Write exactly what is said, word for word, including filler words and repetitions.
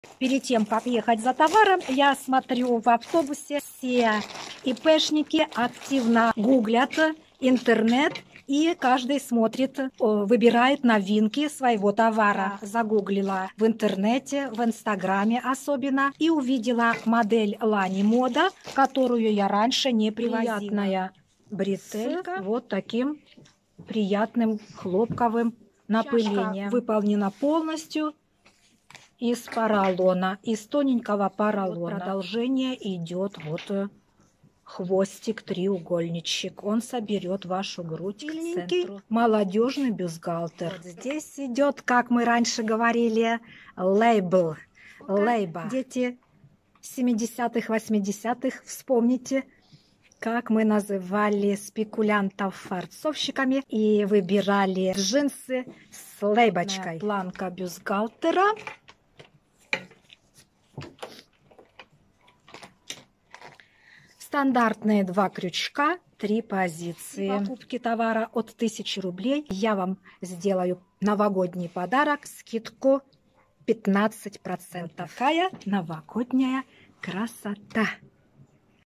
Перед тем, как ехать за товаром, я смотрю в автобусе, все ИПшники активно гуглят интернет, и каждый смотрит, выбирает новинки своего товара. Загуглила в интернете, в инстаграме особенно, и увидела модель Лани Мода, которую я раньше не привозила. Приятная бретелька, с вот таким приятным хлопковым напылением. Выполнена полностью из поролона, из тоненького поролона. Вот продолжение идет вот хвостик, треугольничек. Он соберет вашу грудь к центру. Молодежный бюстгальтер. Вот здесь идет, как мы раньше говорили, лейбл. Лейба. Дети семидесятых, восьмидесятых, вспомните, как мы называли спекулянтов фарцовщиками и выбирали джинсы с лейбочкой. Планка бюстгальтера. Стандартные два крючка, три позиции. При покупке товара от тысячи рублей я вам сделаю новогодний подарок, скидку пятнадцать процентов. Вот такая новогодняя красота.